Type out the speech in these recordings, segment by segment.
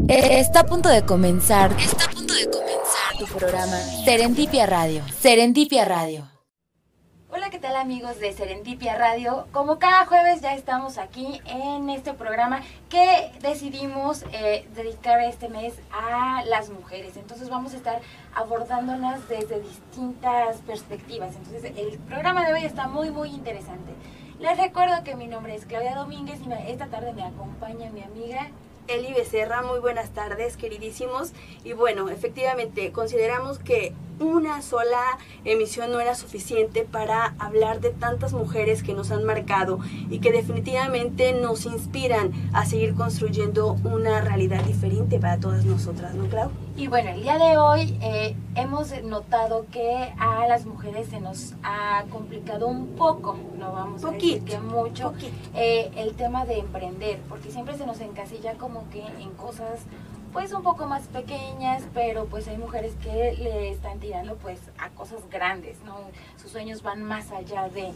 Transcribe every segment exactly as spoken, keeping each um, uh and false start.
Está a punto de comenzar. Está a punto de comenzar tu programa Serendipia Radio. Serendipia Radio. Hola, ¿qué tal amigos de Serendipia Radio? Como cada jueves ya estamos aquí en este programa que decidimos eh, dedicar este mes a las mujeres. Entonces vamos a estar abordándolas desde distintas perspectivas. Entonces el programa de hoy está muy muy interesante. Les recuerdo que mi nombre es Claudia Domínguez y me, esta tarde me acompaña mi amiga Eli Becerra. Muy buenas tardes, queridísimos. Y bueno, efectivamente, consideramos que una sola emisión no era suficiente para hablar de tantas mujeres que nos han marcado y que definitivamente nos inspiran a seguir construyendo una realidad diferente para todas nosotras, ¿no, Clau? Y bueno, el día de hoy eh, hemos notado que a las mujeres se nos ha complicado un poco, no vamos a decir que mucho, eh, el tema de emprender, porque siempre se nos encasilla como que en cosas pues un poco más pequeñas, pero pues hay mujeres que le están tirando pues a cosas grandes, ¿no? Sus sueños van más allá de...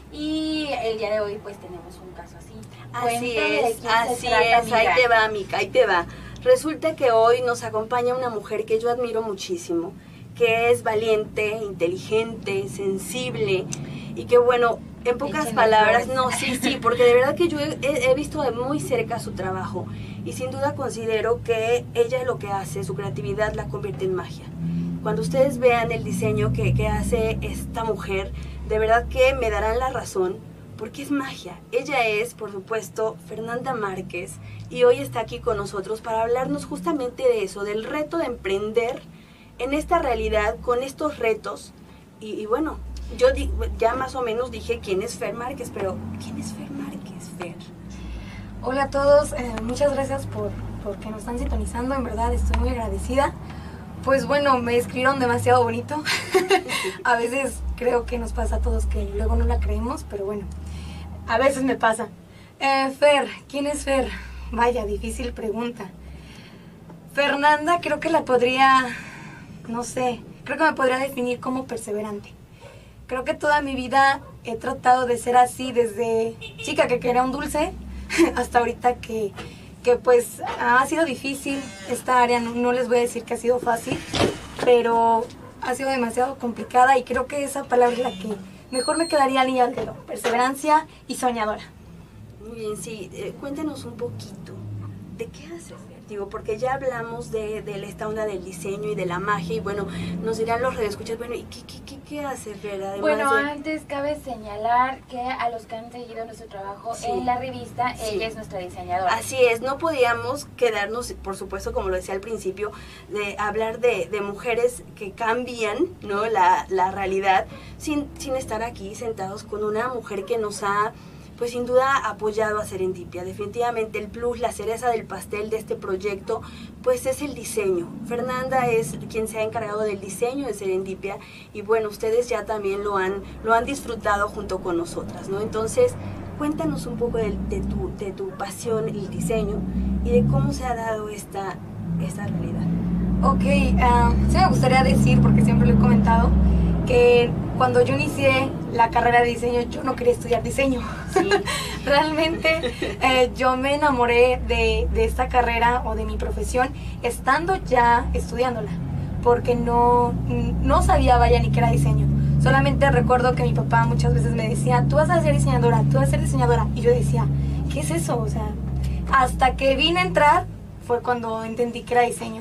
Y el día de hoy pues tenemos un caso así. Así es, así es, ahí te va, Mica, ahí te va. Resulta que hoy nos acompaña una mujer que yo admiro muchísimo, que es valiente, inteligente, sensible y que bueno, en pocas palabras, no, sí, sí, porque de verdad que yo he, he visto de muy cerca su trabajo y sin duda considero que ella lo que hace, su creatividad la convierte en magia. Cuando ustedes vean el diseño que, que hace esta mujer, de verdad que me darán la razón, porque es magia. Ella es, por supuesto, Fernanda Márquez, y hoy está aquí con nosotros para hablarnos justamente de eso, del reto de emprender en esta realidad, con estos retos, y, y bueno, yo di, ya más o menos dije quién es Fer Márquez, pero ¿quién es Fer Márquez, Fer? Hola a todos, eh, muchas gracias por, por que nos están sintonizando, en verdad estoy muy agradecida. Pues bueno, me escribieron demasiado bonito. A veces creo que nos pasa a todos que luego no la creemos, pero bueno, a veces me pasa. Eh, Fer, ¿quién es Fer? Vaya, difícil pregunta. Fernanda creo que la podría, no sé, creo que me podría definir como perseverante. Creo que toda mi vida he tratado de ser así, desde chica que quería un dulce hasta ahorita que, que pues ha sido difícil esta área. No, no les voy a decir que ha sido fácil, pero ha sido demasiado complicada y creo que esa palabra es la que mejor me quedaría al niño al dedo: perseverancia y soñadora. Muy bien, sí, eh, cuéntanos un poquito, ¿de qué haces? Digo, porque ya hablamos de, de esta onda del diseño y de la magia, y bueno, nos dirán los radioescuchas, bueno, ¿y qué, qué, qué, qué hace, Fer? Además bueno, de... antes cabe señalar que a los que han seguido nuestro trabajo sí, en la revista, sí, ella es nuestra diseñadora. Así es, no podíamos quedarnos, por supuesto, como lo decía al principio, de hablar de, de mujeres que cambian, ¿no?, la, la realidad, sin, sin estar aquí sentados con una mujer que nos ha... pues sin duda apoyado a Serendipia. Definitivamente el plus, la cereza del pastel de este proyecto, pues es el diseño. Fernanda es quien se ha encargado del diseño de Serendipia y bueno, ustedes ya también lo han, lo han disfrutado junto con nosotras, ¿no? Entonces, cuéntanos un poco de, de, tu, de tu pasión, el diseño, y de cómo se ha dado esta, esta realidad. Ok, uh, sí me gustaría decir, porque siempre lo he comentado, que cuando yo inicié la carrera de diseño, yo no quería estudiar diseño. Sí. Realmente eh, yo me enamoré de, de esta carrera o de mi profesión estando ya estudiándola, porque no, no sabía, vaya, ni qué era diseño. Solamente recuerdo que mi papá muchas veces me decía, tú vas a ser diseñadora, tú vas a ser diseñadora. Y yo decía, ¿qué es eso? O sea, hasta que vine a entrar fue cuando entendí que era diseño.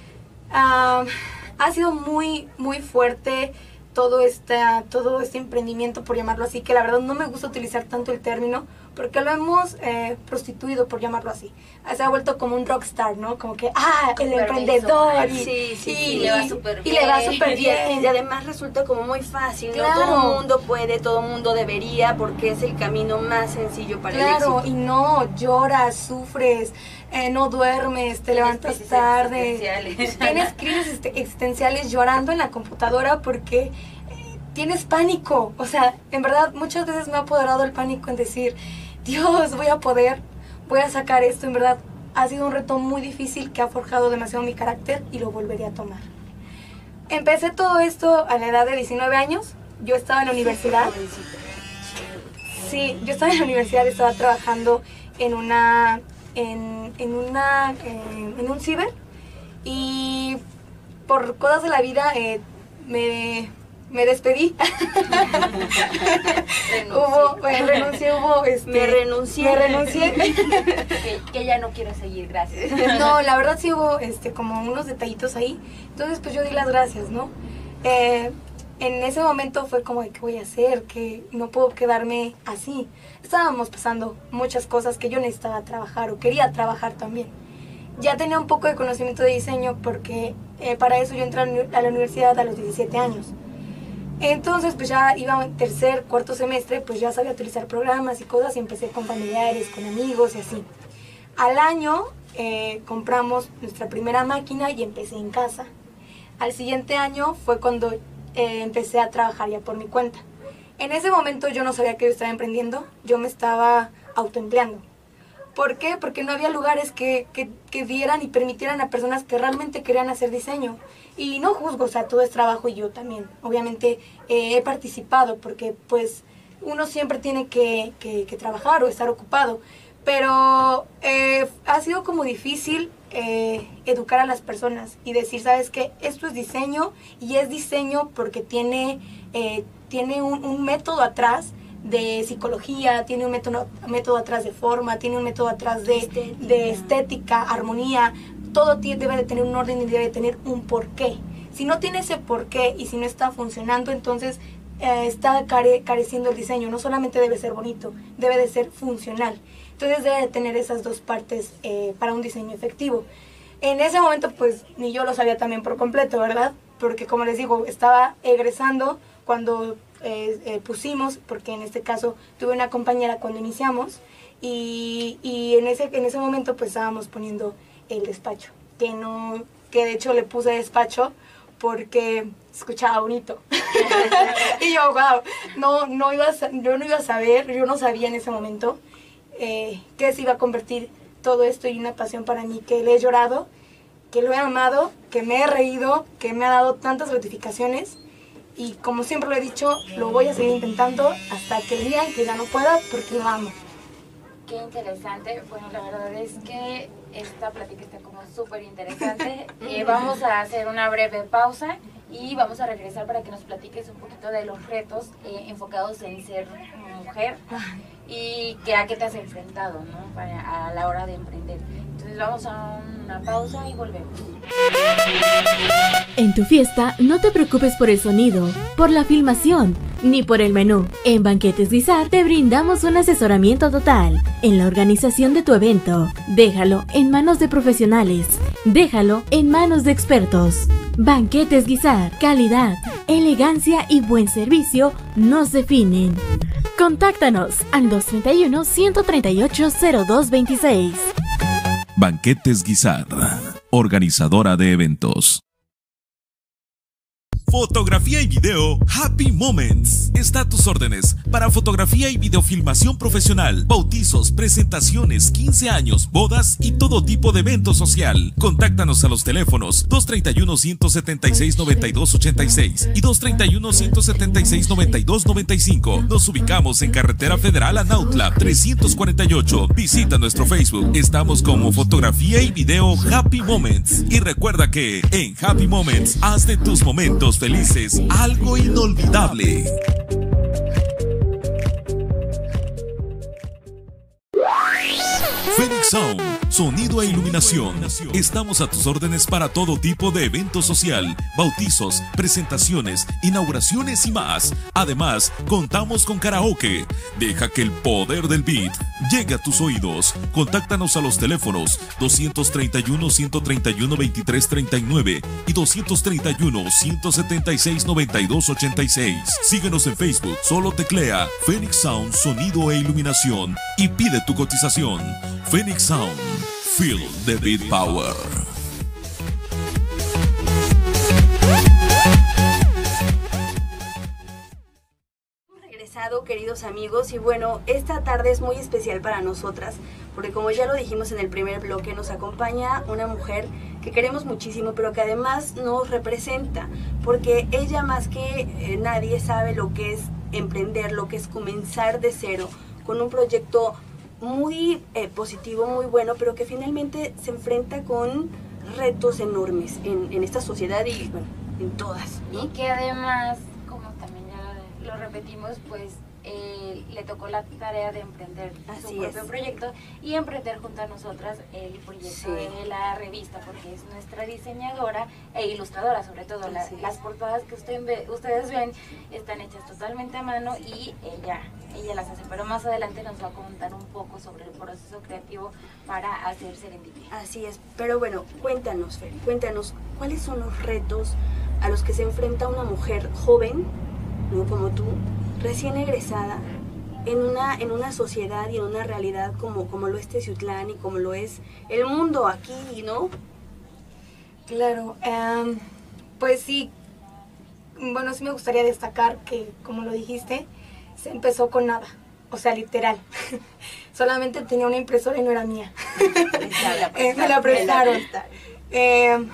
Uh, ha sido muy, muy fuerte todo este, todo este emprendimiento, por llamarlo así, que la verdad no me gusta utilizar tanto el término, porque lo hemos eh, prostituido, por llamarlo así. Se ha vuelto como un rockstar, ¿no? Como que, ah, el emprendedor. Y, sí, sí, y, sí, y le va súper bien. Y le va súper bien. Y además resulta como muy fácil, ¿no? Claro. Todo el mundo puede, todo el mundo debería, porque es el camino más sencillo para claro, el éxito. Claro, y no, lloras, sufres, eh, no duermes, te levantas tarde. Tienes crisis existenciales llorando en la computadora porque tienes pánico. O sea, en verdad muchas veces me ha apoderado el pánico en decir, Dios, voy a poder, voy a sacar esto. En verdad ha sido un reto muy difícil que ha forjado demasiado mi carácter y lo volvería a tomar. Empecé todo esto a la edad de diecinueve años. Yo estaba en la universidad. Sí, yo estaba en la universidad, estaba trabajando en una en, en, una, eh, en un ciber y por cosas de la vida eh, me, me despedí. hubo, bueno, renuncié, hubo... Este, me renuncié. Me renuncié. que, que ya no quiero seguir, gracias. No, la verdad sí hubo este, como unos detallitos ahí. Entonces pues yo di las gracias, ¿no? Eh, en ese momento fue como de qué voy a hacer, que no puedo quedarme así. Estábamos pasando muchas cosas que yo necesitaba trabajar o quería trabajar también. Ya tenía un poco de conocimiento de diseño porque eh, para eso yo entré a la universidad a los diecisiete años. Entonces pues ya iba en tercer, cuarto semestre, pues ya sabía utilizar programas y cosas y empecé con familiares, con amigos y así. Al año eh, compramos nuestra primera máquina y empecé en casa. Al siguiente año fue cuando eh, empecé a trabajar ya por mi cuenta. En ese momento yo no sabía que yo estaba emprendiendo, yo me estaba autoempleando. ¿Por qué? Porque no había lugares que, que, que dieran y permitieran a personas que realmente querían hacer diseño. Y no juzgo, o sea, todo es trabajo y yo también. Obviamente eh, he participado porque pues uno siempre tiene que, que, que trabajar o estar ocupado. Pero eh, ha sido como difícil eh, educar a las personas y decir, ¿sabes qué? Esto es diseño y es diseño porque tiene, eh, tiene un, un método atrás de psicología, tiene un método, método atrás de forma, tiene un método atrás de estética, de estética armonía. Todo debe de tener un orden y debe de tener un porqué. Si no tiene ese porqué y si no está funcionando, entonces eh, está care, careciendo el diseño. No solamente debe ser bonito, debe de ser funcional. Entonces debe de tener esas dos partes eh, para un diseño efectivo. En ese momento pues ni yo lo sabía también por completo, ¿verdad? Porque como les digo, estaba egresando cuando eh, eh, pusimos, porque en este caso tuve una compañera cuando iniciamos y, y en, ese, en ese momento pues estábamos poniendo el despacho, que, no, que de hecho le puse despacho porque escuchaba bonito. Y yo, wow, no, no iba a, yo no iba a saber, yo no sabía en ese momento eh, que se iba a convertir todo esto en una pasión para mí, que le he llorado, que lo he amado, que me he reído, que me ha dado tantas gratificaciones y como siempre lo he dicho, lo voy a seguir intentando hasta que el día en que ya no pueda porque lo amo. Qué interesante. Bueno, la verdad es que esta plática está como súper interesante. Eh, vamos a hacer una breve pausa y vamos a regresar para que nos platiques un poquito de los retos eh, enfocados en ser mujer y que a qué te has enfrentado, ¿no? Para, a la hora de emprender. Entonces vamos a una pausa y volvemos. En tu fiesta no te preocupes por el sonido, por la filmación, ni por el menú. En Banquetes Guisar te brindamos un asesoramiento total en la organización de tu evento. Déjalo en manos de profesionales. Déjalo en manos de expertos. Banquetes Guisar, calidad, elegancia y buen servicio nos definen. Contáctanos al dos treinta y uno, ciento treinta y ocho, cero dos veintiséis. Banquetes Guisar, organizadora de eventos. Fotografía y video Happy Moments. Está a tus órdenes para fotografía y videofilmación profesional, bautizos, presentaciones, quince años, bodas y todo tipo de evento social. Contáctanos a los teléfonos dos treinta y uno, ciento setenta y seis, noventa y dos ochenta y seis y dos treinta y uno, ciento setenta y seis, noventa y dos noventa y cinco. Nos ubicamos en Carretera Federal a Nautla trescientos cuarenta y ocho. Visita nuestro Facebook. Estamos como Fotografía y Video Happy Moments. Y recuerda que en Happy Moments haz de tus momentos felices algo inolvidable. Phoenix Sound, sonido e iluminación. Estamos a tus órdenes para todo tipo de evento social, bautizos, presentaciones, inauguraciones y más. Además, contamos con karaoke. Deja que el poder del beat llegue a tus oídos. Contáctanos a los teléfonos doscientos treinta y uno, ciento treinta y uno, veintitrés treinta y nueve y doscientos treinta y uno, ciento setenta y seis, noventa y dos ochenta y seis. Síguenos en Facebook, solo teclea Phoenix Sound, sonido e iluminación y pide tu cotización. Phoenix Sound, feel the beat power. Hemos regresado, queridos amigos, y bueno, esta tarde es muy especial para nosotras, porque como ya lo dijimos en el primer bloque, nos acompaña una mujer que queremos muchísimo, pero que además nos representa, porque ella más que eh, nadie sabe lo que es emprender, lo que es comenzar de cero, con un proyecto muy eh, positivo, muy bueno, pero que finalmente se enfrenta con retos enormes en, en esta sociedad y bueno, en todas, ¿no? Y que además, como también ya lo repetimos, pues eh, le tocó la tarea de emprender Así su propio es. proyecto y emprender junto a nosotras el proyecto sí. de la revista, porque es nuestra diseñadora e ilustradora, sobre todo. La, las portadas que usted ve, ustedes ven están hechas totalmente a mano y ella, ella las hace, pero más adelante nos va a contar un poco sobre el proceso creativo para hacer Serendipia. Así es, pero bueno, cuéntanos, Fer, cuéntanos, ¿cuáles son los retos a los que se enfrenta una mujer joven, ¿no? como tú, recién egresada, en una, en una sociedad y en una realidad como, como lo es Teciutlán y como lo es el mundo aquí, ¿no? Claro, um, pues sí, bueno, sí me gustaría destacar que, como lo dijiste, se empezó con nada, o sea, literal. Solamente tenía una impresora y no era mía. Me la prestaron. Eh,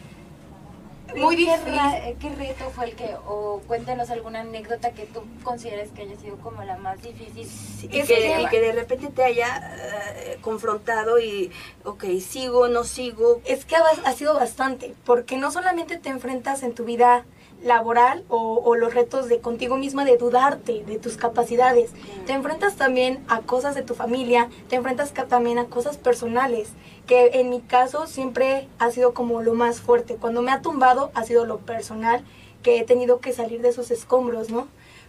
Muy difícil. ¿Qué, ¿Qué reto fue el que, o cuéntanos alguna anécdota que tú consideres que haya sido como la más difícil? Sí, y, que, que, y que de repente te haya uh, confrontado y, ok, sigo, no sigo. Es que ha, ha sido bastante, porque no solamente te enfrentas en tu vida laboral o, o los retos de contigo misma, de dudarte de tus capacidades, mm. te enfrentas también a cosas de tu familia, te enfrentas también a cosas personales, que en mi caso siempre ha sido como lo más fuerte. Cuando me ha tumbado ha sido lo personal, que he tenido que salir de esos escombros, ¿no?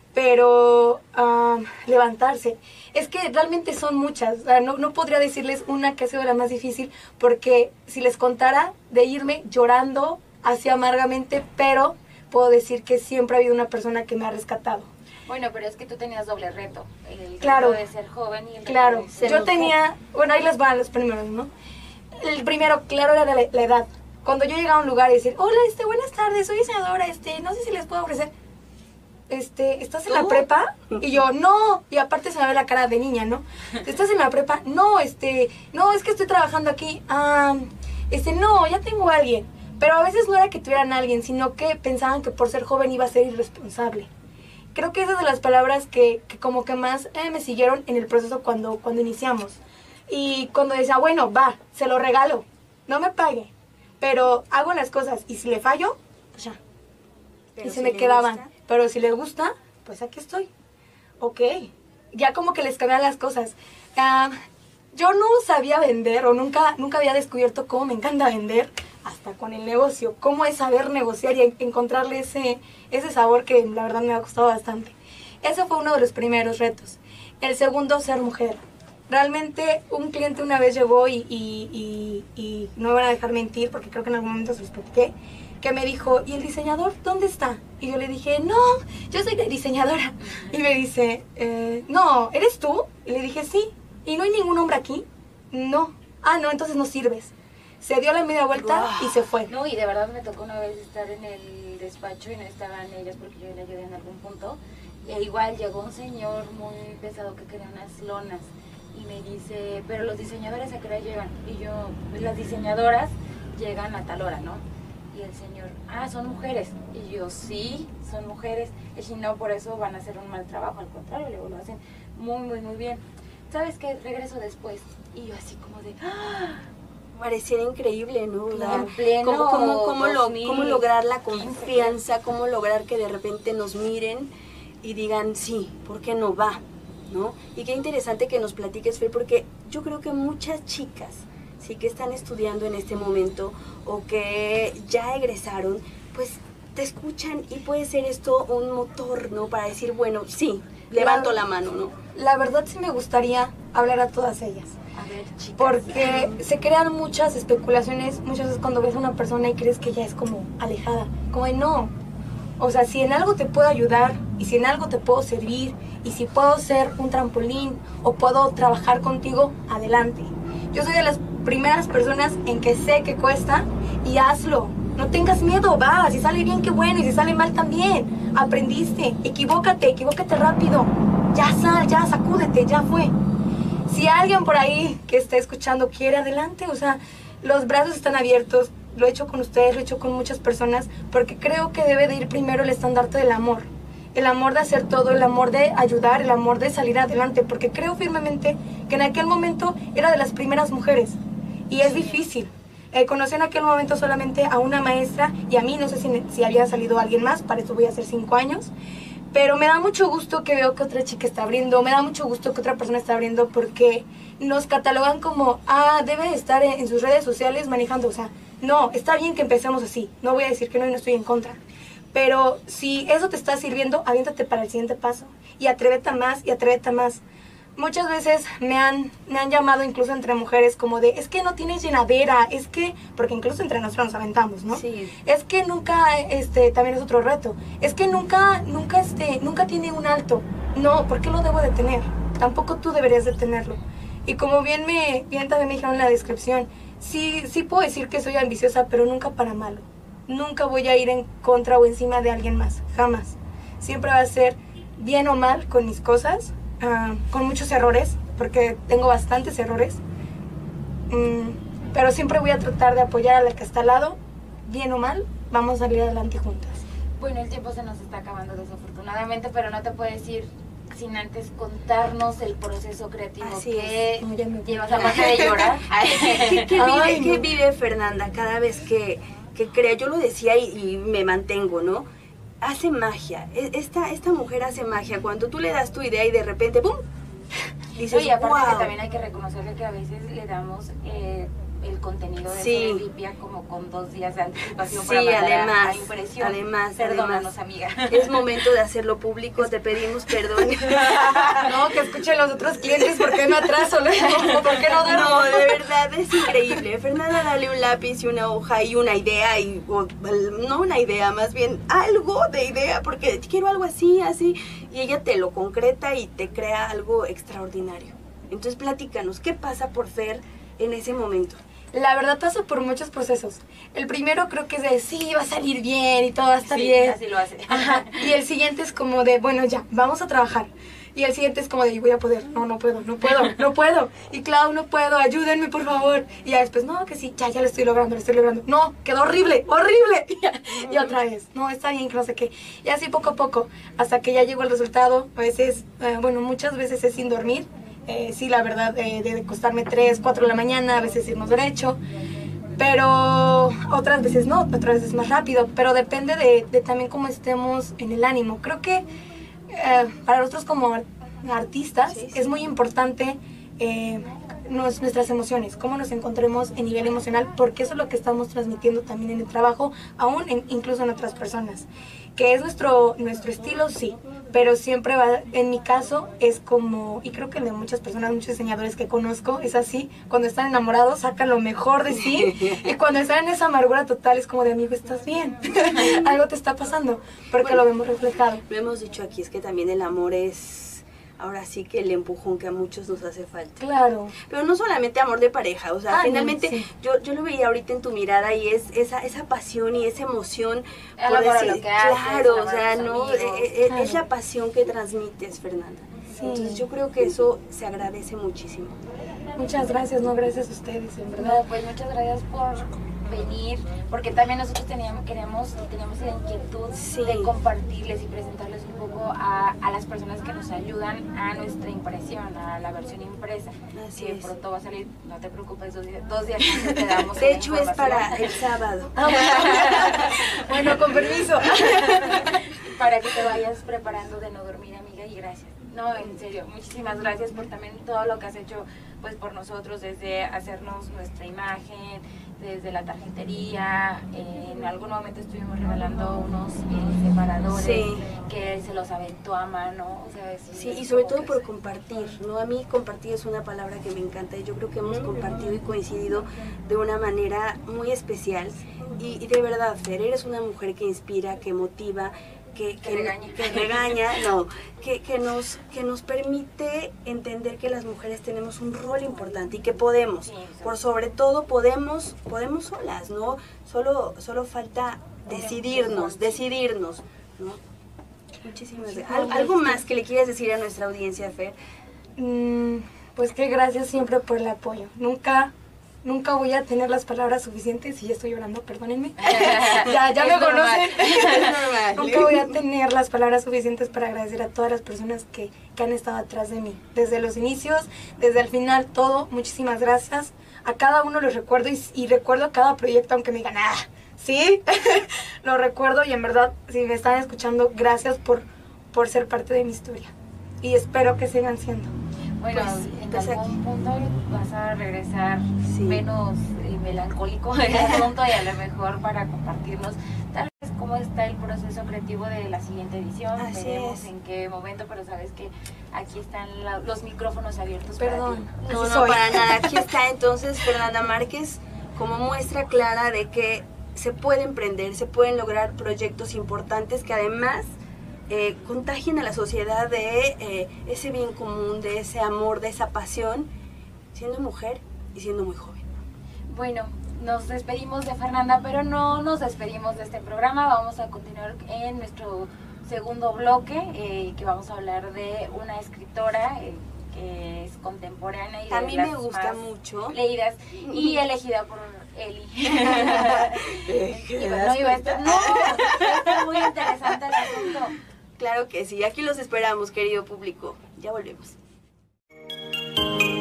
Pero um, levantarse, es que realmente son muchas, no, no podría decirles una que ha sido la más difícil, porque si les contara de irme llorando así amargamente, pero puedo decir que siempre ha habido una persona que me ha rescatado. Bueno, pero es que tú tenías doble reto, el claro, reto de ser joven y el claro, reto de ser yo mujer. tenía, bueno, ahí les van los primeros, ¿no? El primero, claro, era la, la edad. Cuando yo llegaba a un lugar y decir, hola, este, buenas tardes, soy diseñadora, este, no sé si les puedo ofrecer, este, ¿estás en la prepa? Y yo, no, y aparte se me ve la cara de niña, ¿no? ¿Estás en la prepa? No, este, no, es que estoy trabajando aquí, ah, este, no, ya tengo a alguien. Pero a veces no era que tuvieran a alguien, sino que pensaban que por ser joven iba a ser irresponsable. Creo que esas son de las palabras que, que como que más eh, me siguieron en el proceso cuando, cuando iniciamos. Y cuando decía, bueno, va, se lo regalo, no me pague, pero hago las cosas y si le fallo, pues ya. Pero y se si me quedaban, gusta. Pero si les gusta, pues aquí estoy. Ok, ya como que les cambian las cosas. Uh, yo no sabía vender o nunca, nunca había descubierto cómo me encanta vender, hasta con el negocio, cómo es saber negociar y encontrarle ese, ese sabor que la verdad me ha costado bastante. Ese fue uno de los primeros retos. El segundo, ser mujer. Realmente un cliente una vez llegó y, y, y, y no me van a dejar mentir porque creo que en algún momento se los platiqué, que me dijo, ¿y el diseñador dónde está? Y yo le dije, no, yo soy la diseñadora. Y me dice, eh, no, ¿eres tú? Y le dije, sí. ¿Y no hay ningún hombre aquí? No. Ah, no, entonces no sirves. Se dio la media vuelta wow. y se fue. No, y de verdad me tocó una vez estar en el despacho y no estaban ellas porque yo le ayudé en algún punto. E igual llegó un señor muy pesado que quería unas lonas y me dice, pero los diseñadores a qué hora llegan. Y yo, las diseñadoras llegan a tal hora, ¿no? Y el señor, ah, son mujeres. Y yo, sí, son mujeres. Y si no, por eso van a hacer un mal trabajo. Al contrario, luego lo hacen muy, muy, muy bien. ¿Sabes qué? Regreso después. Y yo así como de, ¡ah! Pareciera increíble, ¿no? Claro, en pleno ¿Cómo, cómo, cómo, lo, cómo lograr la confianza, cómo lograr que de repente nos miren y digan, sí, ¿por qué no va? ¿No? Y qué interesante que nos platiques, Fer, porque yo creo que muchas chicas, sí, que están estudiando en este momento o que ya egresaron, pues te escuchan y puede ser esto un motor, ¿no? Para decir, bueno, sí, levanto la, la mano, ¿no? La verdad sí me gustaría hablar a todas ellas. A ver, chicas. Porque se crean muchas especulaciones, muchas veces cuando ves a una persona y crees que ella es como alejada, como de no. O sea, si en algo te puedo ayudar y si en algo te puedo servir y si puedo ser un trampolín o puedo trabajar contigo, adelante. Yo soy de las primeras personas en que sé que cuesta y hazlo. No tengas miedo, va, si sale bien, qué bueno, y si sale mal también. Aprendiste, equivócate, equivócate rápido. Ya sal, ya sacúdete, ya fue. Si alguien por ahí que esté escuchando quiere, adelante, o sea, los brazos están abiertos. Lo he hecho con ustedes, lo he hecho con muchas personas, porque creo que debe de ir primero el estandarte del amor. el amor de hacer todo, el amor de ayudar, el amor de salir adelante, porque creo firmemente que en aquel momento era de las primeras mujeres y es difícil. Eh, conocí en aquel momento solamente a una maestra y a mí, no sé si, si había salido alguien más, para eso voy a hacer cinco años, pero me da mucho gusto que veo que otra chica está abriendo, me da mucho gusto que otra persona está abriendo, porque nos catalogan como, ah, debe estar en, en sus redes sociales manejando, o sea, no, está bien que empecemos así, no voy a decir que no y no estoy en contra, pero si eso te está sirviendo, aviéntate para el siguiente paso y atrévete más y atrévete más. Muchas veces me han, me han llamado incluso entre mujeres como de, es que no tienes llenadera, es que, porque incluso entre nosotros nos aventamos, ¿no? Sí. Es que nunca, este, también es otro reto, es que nunca, nunca, este, nunca tiene un alto. No, ¿por qué lo debo de tener? Tampoco tú deberías de tenerlo. Y como bien me, bien también me dijeron en la descripción, sí, sí puedo decir que soy ambiciosa, pero nunca para malo. Nunca voy a ir en contra o encima de alguien más, jamás. Siempre va a ser bien o mal con mis cosas, Uh, con muchos errores, porque tengo bastantes errores, um, pero siempre voy a tratar de apoyar a la que está al lado, bien o mal, vamos a salir adelante juntas. Bueno, el tiempo se nos está acabando desafortunadamente, pero no te puedes ir sin antes contarnos el proceso creativo. Así que no, llevas a parte de llorar. ¿Qué, qué, qué, Ay, vive, no. ¿Qué vive Fernanda cada vez que, que crea? Yo lo decía y, y me mantengo, ¿no? Hace magia, esta, esta mujer hace magia, cuando tú le das tu idea y de repente ¡pum! Dices, y aparte wow. que también hay que reconocerle que a veces le damos eh, el contenido de sí. Limpia como con dos días de anticipación sí, para mandar además, a, a impresión. Además, Perdónanos, además, amiga. Es momento de hacerlo público, te pedimos perdón. No, que escuchen los otros clientes, ¿por qué me atraso? ¿Por qué no duermo? No, de verdad, es increíble. Fernanda, dale un lápiz y una hoja y una idea, y o, no una idea, más bien algo de idea, porque quiero algo así, así, y ella te lo concreta y te crea algo extraordinario. Entonces, platícanos, ¿qué pasa por Fer en ese momento? La verdad paso por muchos procesos. El primero creo que es de, sí, va a salir bien y todo va a estar sí, bien. así lo hace. Ajá. Y el siguiente es como de, bueno, ya, vamos a trabajar. Y el siguiente es como de, voy a poder. No, no puedo, no puedo, no puedo. Y Clau, no puedo, ayúdenme, por favor. Y ya después, no, que sí, ya, ya lo estoy logrando, lo estoy logrando. No, quedó horrible, horrible. Y, y otra vez, no, está bien, que no sé qué. Y así poco a poco, hasta que ya llegó el resultado. A veces, eh, bueno, muchas veces es sin dormir. Eh, sí, la verdad, eh, debe costarme tres, cuatro de la mañana, a veces irnos derecho. Pero otras veces no, otras veces más rápido, pero depende de, de también cómo estemos en el ánimo. Creo que eh, para nosotros como artistas sí, sí. es muy importante eh, nos, nuestras emociones, cómo nos encontremos en nivel emocional, porque eso es lo que estamos transmitiendo también en el trabajo, aún en, incluso en otras personas. Que es nuestro, nuestro estilo, sí, pero siempre va, en mi caso, es como, y creo que de muchas personas, muchos diseñadores que conozco, es así, cuando están enamorados sacan lo mejor de sí, y cuando están en esa amargura total es como de, amigo, ¿estás bien? Algo te está pasando, porque bueno, lo vemos reflejado. Lo hemos dicho aquí, es que también el amor es... Ahora sí que el empujón que a muchos nos hace falta. Claro. Pero no solamente amor de pareja, o sea, ah, finalmente no, sí. yo, yo lo veía ahorita en tu mirada y es esa, esa pasión y esa emoción. El por decir, lo que claro, haces, o sea, no, amigos, es, claro. es la pasión que transmites, Fernanda. Sí. Entonces yo creo que eso se agradece muchísimo. Muchas gracias, no, gracias a ustedes, en verdad. No, pues muchas gracias por venir, porque también nosotros teníamos, queríamos, teníamos la inquietud sí. de compartirles y presentarles un poco a, a las personas que nos ayudan a nuestra impresión, a la versión impresa. Así que es. pronto va a salir, no te preocupes, dos días, dos días antes te damos. De hecho es para el sábado. Ah, bueno. Bueno, con permiso. Para que te vayas preparando de no dormir, amiga, y gracias. No, en serio, muchísimas gracias por también todo lo que has hecho pues por nosotros, desde hacernos nuestra imagen, desde la tarjetería. Eh, en algún momento estuvimos regalando unos eh, separadores sí. que se los aventó a mano. O sea, sí, sí, y sobre todo por compartir, ¿no? A mí compartir es una palabra que me encanta y yo creo que hemos compartido y coincidido de una manera muy especial. Y, y de verdad, Fer, eres una mujer que inspira, que motiva, Que, que, que regaña, que, regaña no, que, que, nos, que nos permite entender que las mujeres tenemos un rol importante y que podemos, sí, por sobre todo podemos, podemos solas, ¿no? Solo, solo falta decidirnos, decidirnos, ¿no? Muchísimas gracias. ¿Al, ¿Algo más que le quieras decir a nuestra audiencia, Fer? Mm, pues que gracias siempre por el apoyo. Nunca, nunca voy a tener las palabras suficientes, y ya estoy llorando, perdónenme, ya, ya me conocen, nunca voy a tener las palabras suficientes para agradecer a todas las personas que, que han estado atrás de mí, desde los inicios, desde el final, todo, muchísimas gracias, a cada uno los recuerdo, y, y recuerdo cada proyecto, aunque me digan, ah, sí, lo recuerdo, y en verdad, si me están escuchando, gracias por, por ser parte de mi historia, y espero que sigan siendo. Bueno, pues, en pues algún aquí. punto vas a regresar sí. menos eh, melancólico en el asunto, y a lo mejor para compartirnos tal vez cómo está el proceso creativo de la siguiente edición. Así Veremos es. en qué momento, pero sabes que aquí están la, los micrófonos abiertos. Perdón. Para ti. No, no, soy. para nada. Aquí está entonces Fernanda Márquez como muestra clara de que se puede emprender, se pueden lograr proyectos importantes que además Eh, contagien a la sociedad de eh, ese bien común, de ese amor, de esa pasión, siendo mujer y siendo muy joven. Bueno, nos despedimos de Fernanda, pero no nos despedimos de este programa. Vamos a continuar en nuestro segundo bloque, eh, que vamos a hablar de una escritora eh, que es contemporánea y de a mí las me gusta más mucho leídas y elegida por Eli. y bueno, iba a estar, no, va a estar muy interesante el asunto. Claro que sí, aquí los esperamos, querido público. Ya volvemos.